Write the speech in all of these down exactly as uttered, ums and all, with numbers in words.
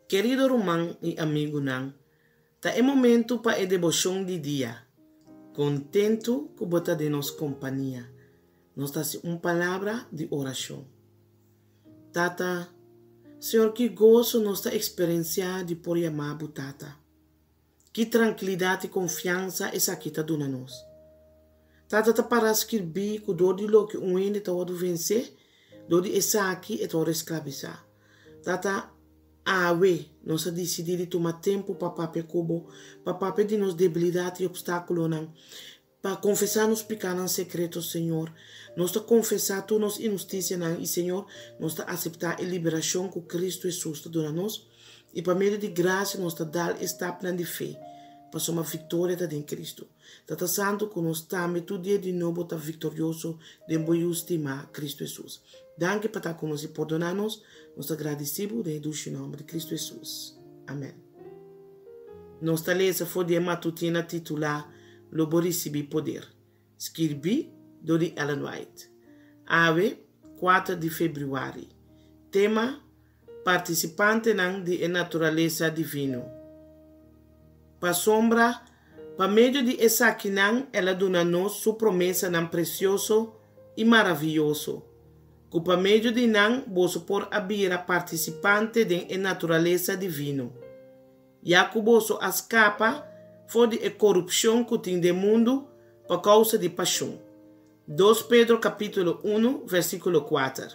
Querido irmão e amigo não, tá é momento para a devoção de dia. Contento que bota de nos companhia. Nós tá uma palavra de oração. Tata, Senhor, que gozo nós tá experienciar de por chamar Tata. Que tranquilidade e confiança essa aqui tá dando nós. Tata tá para escrever que do de lo que um ende tá wado vencer, do de essa aqui é tá escravizar. Tata, awe, nós tá decidir de tomar tempo para papai cubo, para papai de nos debilidade e obstáculo não, para confessar nos pecados secretos, Senhor. Nós tá confessar tu nos injustiça não, e Senhor, nós tá aceitar a liberação que Cristo Jesus tá dando nós, e para meio de graça nós tá dar esta plan de fé, para uma vitória da em Cristo. Tata santo que nós também todo dia de novo tá vitorioso de boa estima Cristo Jesus. Danke para estar conosco e perdonar-nos. Nós agradecemos em nome de Cristo Jesus. Amém. Nossa letra foi de matutina titular Lobo recebi poder. Escrevi do de Ellen White. Ave, quatro de fevereiro. Tema, participante não de natureza divino. Para sombra, para meio de essa aqui não, ela dona-nos sua promessa não precioso e maravilhoso. Que para meio de não, você pode abrir a participante de natureza divino. Já que você escapa de a corrupção que tem no mundo por causa de paixão. dois Pedro capítulo um, versículo quatro.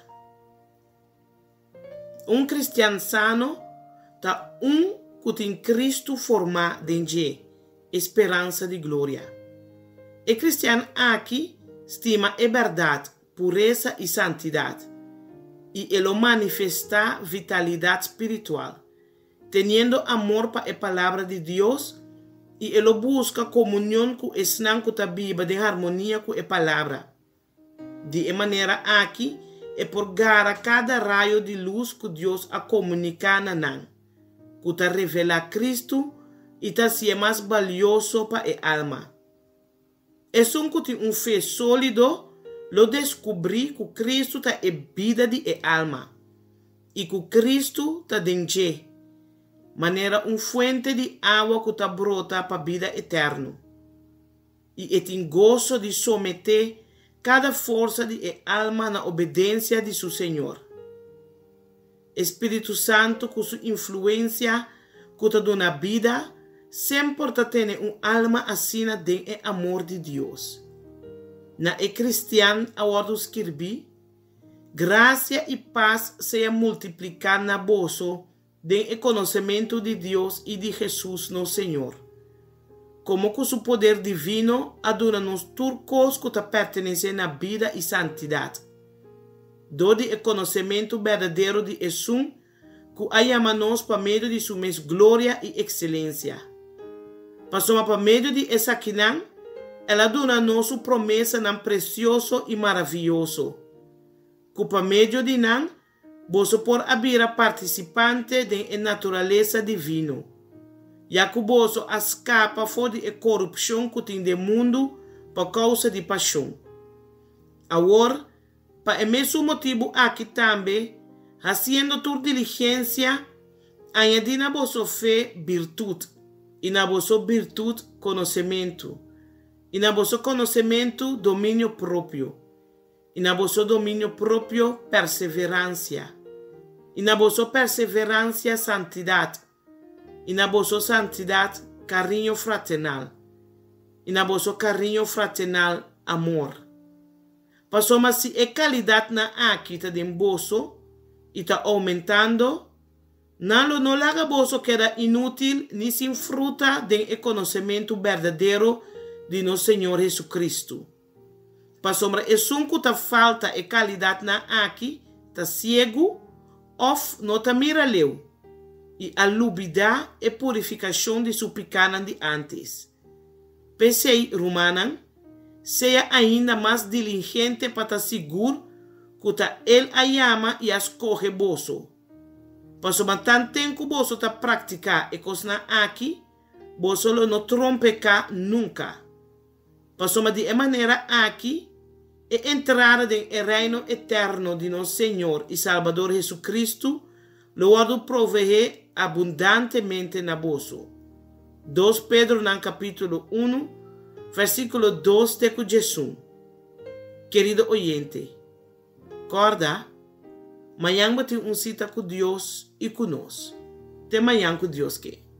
Um cristiano sano está um que tem Cristo formado dentro esperança de glória. E cristiano aqui estima a verdade, pureza e santidade, e ele manifesta vitalidade espiritual, tendo amor para a palavra de Deus, e ele busca comunhão com o Senhor que está viva de harmonia com a palavra. De maneira aqui, é por gara cada raio de luz que Deus a comunicar na nan, que está revela Cristo e está se mais valioso para a alma. É só que tem um fé sólido, lo descobri que Cristo está é vida de a alma e que Cristo está dentro, maneira um fuente de água que está brota para a vida eterna. E tem gozo de someter cada força de a alma na obediência de seu Senhor. Espírito Santo, com sua influência que está dando vida, sempre está tendo uma alma assim de amor de Deus. Na e cristiano, a ordem escrevi, graça e paz seja multiplicar na bolso de conhecimento de Deus e de Jesus, nosso Senhor. Como com seu poder divino, aduna-nos turcos que pertencem à vida e santidade. Dode o conhecimento verdadeiro de Jesus, que a chama-nos para meio de sua glória e excelência. Passamos para meio de essa quinã, ela dona-nos sua promessa não precioso e maravilhoso. Que para meio de não, você pode abrir a participante de natureza divina. Já que você escapa fora da corrupção que tem no mundo por causa de paixão. Agora, para o mesmo motivo aqui também, fazendo tua diligência, añadir na vossa fé virtude, e na vossa virtude conhecimento, e na vosso conhecimento domínio próprio, e na vosso domínio próprio perseverança, e na vossa perseverança santidade, e na vossa santidade carinho fraternal, e na vosso carinho fraternal amor. Passamos se a qualidade na aqui está de vosso e está aumentando, não não laga vosso que era inútil nem sem fruta de conhecimento verdadeiro de nosso Senhor Jesus Cristo. Passamos a sunco está falta a qualidade na aqui está cego ou não está mira leu. E a lubida e purificação de sua pecado de antes. Pensei, Romana, seja ainda mais diligente para estar seguro que ele a chama e a escolhe bolso. Passo tanto tempo que você está praticar e coisa aqui, você não trompeca nunca. Passo de maneira aqui e entrar no reino eterno de nosso Senhor e Salvador Jesus Cristo, lo guardo provee abundantemente na boso. dois Pedro no capítulo um, versículo dois teco Jesús. Querido oyente, corda, amanhã bate um cita com Deus e conosco. Até amanhã com Deus que.